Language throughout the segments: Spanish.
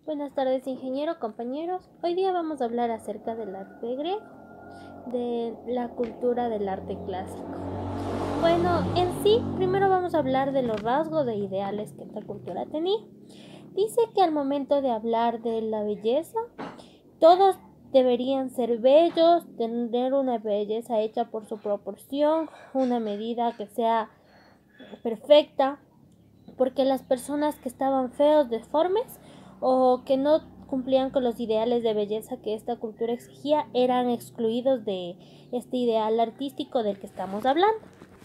Buenas tardes, ingeniero, compañeros. Hoy día vamos a hablar acerca del arte griego, de la cultura del arte clásico. Bueno, en sí, primero vamos a hablar de los rasgos e ideales que esta cultura tenía. Dice que al momento de hablar de la belleza, todos deberían ser bellos, tener una belleza hecha por su proporción, una medida que sea perfecta, porque las personas que estaban feos, deformes o que no cumplían con los ideales de belleza que esta cultura exigía eran excluidos de este ideal artístico del que estamos hablando.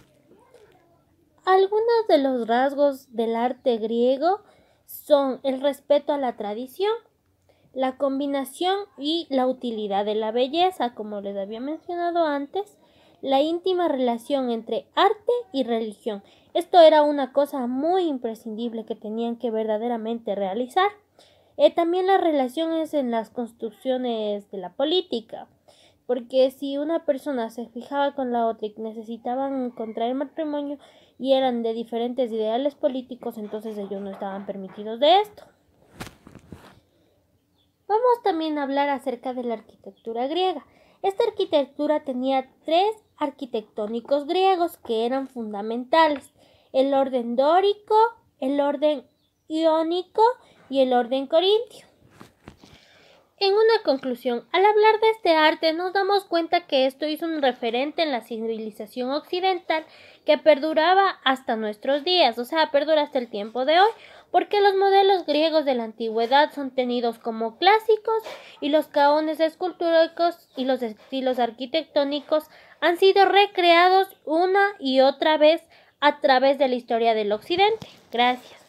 Algunos de los rasgos del arte griego son el respeto a la tradición, la combinación y la utilidad de la belleza, como les había mencionado antes, la íntima relación entre arte y religión. Esto era una cosa muy imprescindible que tenían que verdaderamente realizar. También las relaciones en las construcciones de la política, porque si una persona se fijaba con la otra y necesitaban contraer matrimonio y eran de diferentes ideales políticos, entonces ellos no estaban permitidos de esto. Vamos también a hablar acerca de la arquitectura griega. Esta arquitectura tenía 3 arquitectónicos griegos que eran fundamentales: el orden dórico, el orden iónico y el orden corintio. En una conclusión, al hablar de este arte nos damos cuenta que esto hizo un referente en la civilización occidental que perduraba hasta nuestros días, o sea, perdura hasta el tiempo de hoy, porque los modelos griegos de la antigüedad son tenidos como clásicos y los caones escultóricos y los estilos arquitectónicos han sido recreados una y otra vez a través de la historia del occidente. Gracias.